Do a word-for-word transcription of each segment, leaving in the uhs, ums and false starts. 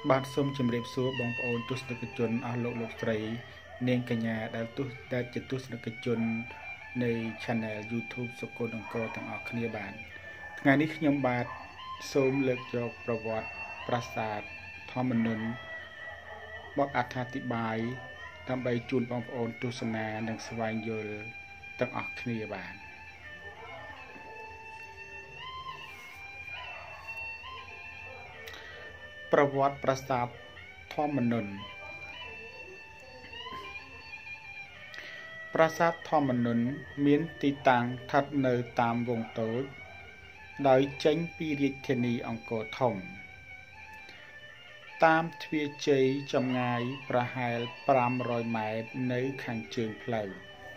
បាទសូមជម្រាបសួរបងប្អូនទស្សនិកជនអស់លោកលោកស្រីនាងកញ្ញាដែលទស្សដែលជាទស្សនិកជននៃ Channel YouTube សុគន្ធអង្គរទាំងអស់គ្នាបាទថ្ងៃនេះខ្ញុំបាទសូមលើកយកប្រវត្តិប្រាសាទធម្មនន្ទបទអត្ថាធិប្បាយដើម្បីជូនបងប្អូនទស្សនានិងស្វែងយល់ទាំងអស់គ្នាបាទប្រវត្តិប្រាសាទធម្មនន្ទប្រាសាទធម្មនន្ទមានទីតាំងស្ថិតនៅតាមវង្សតូចដោយចេញពីរាជធានីអង្គរធំតាមទ្វារជ័យចម្ងាយប្រហែលប្រាំរយម៉ែត្រនៅខាងជើងផ្លូវ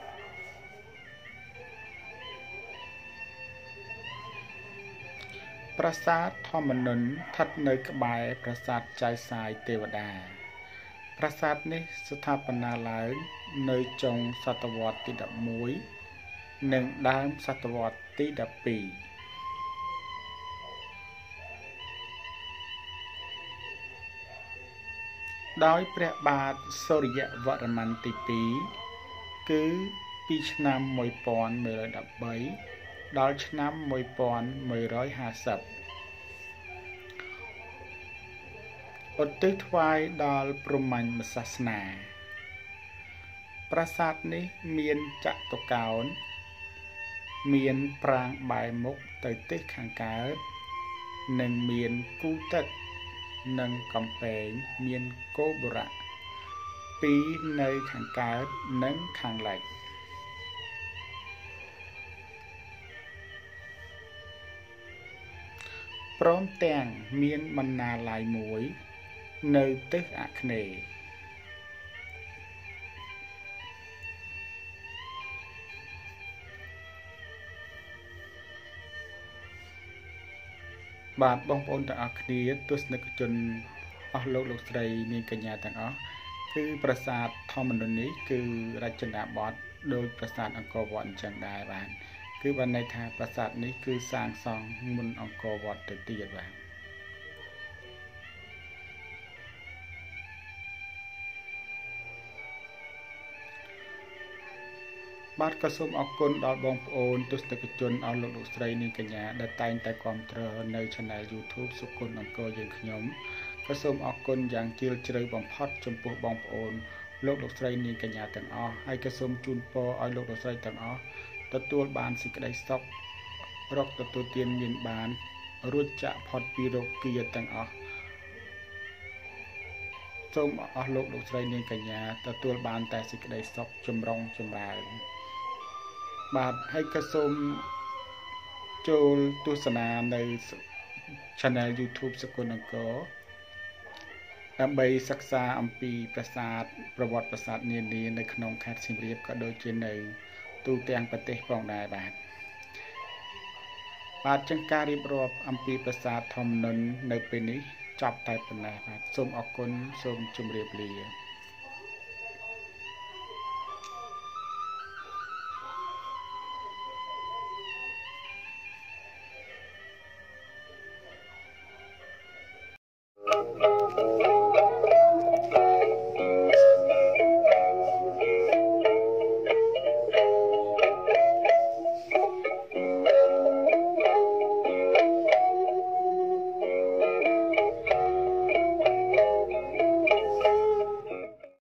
ប្រាសាទធម្មនន្ទស្ថិតនៅក្បែរប្រាសាទចៅសាយទេវតាប្រាសាទនេះស្ថាបនាឡើងនៅចុងសតវត្សទីដប់មួយនិងដើមសតវត្សទីដប់ពីរដោយព្រះបាទសូរ្យវរ្ម័នទីពីរគឺពីឆ្នាំមួយពាន់មួយរយដប់បីដល់ឆ្នាំមួយពាន់មួយរយហាសិបឧទ្ទិសថ្វាយដល់ព្រហ្មញ្ញសាសនាប្រាសាទនេះមានចតុកោណមានប្រាង្គបែរមុខទៅទិសខាងកើតនិងមានគូទឹកនិងកំពែងមានគោបុរៈពីរនៅខាងកើតនិងខាងលិចព្រមទាំងមានបណ្ណាល័យមួយនៅទិសអាគ្នេយ៍បាទបងប្អូនទាំងអស់គ្នាទស្សនិកជនអស់លោកលោកស្រីនាងកញ្ញាទាំងអស់គឺប្រាសាទធម្មនន្ទនេះគឺរចនាបថដោយប្រាសាទអង្គរវត្តអញ្ចឹងដែរបាទគឺបានន័យថាប្រាសាទនេះគឺសាងសង់មុនអង្គរវត្តទៅទៀតបាទបាទក៏សូមអរគុណដល់បងប្អូនទស្សនិកជនអស់លោកលោកស្រីនាងកញ្ញាដែលតែងតែគាំទ្រនៅ Channel YouTube សុគន្ធអង្គរយើងខ្ញុំក៏សូមអរគុណយ៉ាងជ្រាលជ្រៅបំផុតចំពោះបងប្អូនលោកលោកស្រីនាងកញ្ញាទាំងអស់ហើយក៏សូមជូនពរឲ្យលោកលោកស្រីទាំងអស់ទទួលបានសេចក្តីសុខរកទទួលទានមានបានរួចចាកផុតពីរោគាទាំងអស់សូមអស់លោកលោកស្រីនាងកញ្ញាទទួលបានតែសេចក្តីសុខចម្រុងចម្រើនបាទហើយក៏សូមចូលទស្សនានៅ Channel YouTube សុគន្ធអង្គរដើម្បីសិក្សាអំពីប្រាសាទប្រវត្តិប្រាសាទនានានៅក្នុងខេត្តសៀមរាបក៏ដូចជានៅទូទាំងប្រទេសផងដែរបាទបាទចឹងការរៀបរាប់អំពីប្រាសាទធម្មនន្ទនៅពេលនេះចប់តែប៉ុណ្ណេះបាទសូមអរគុណសូមជម្រាបលា